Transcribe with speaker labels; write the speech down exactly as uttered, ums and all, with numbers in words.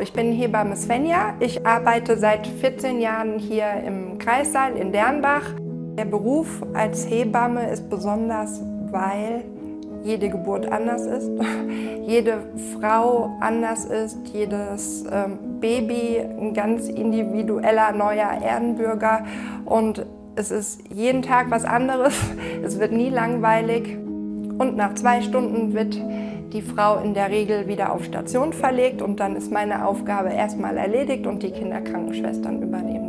Speaker 1: Ich bin Hebamme Svenja. Ich arbeite seit vierzehn Jahren hier im Kreissaal in Dernbach. Der Beruf als Hebamme ist besonders, weil jede Geburt anders ist, jede Frau anders ist, jedes ähm, Baby ein ganz individueller neuer Erdenbürger und es ist jeden Tag was anderes, es wird nie langweilig und nach zwei Stunden wird die Frau in der Regel wieder auf Station verlegt und dann ist meine Aufgabe erstmal erledigt und die Kinderkrankenschwestern übernehmen.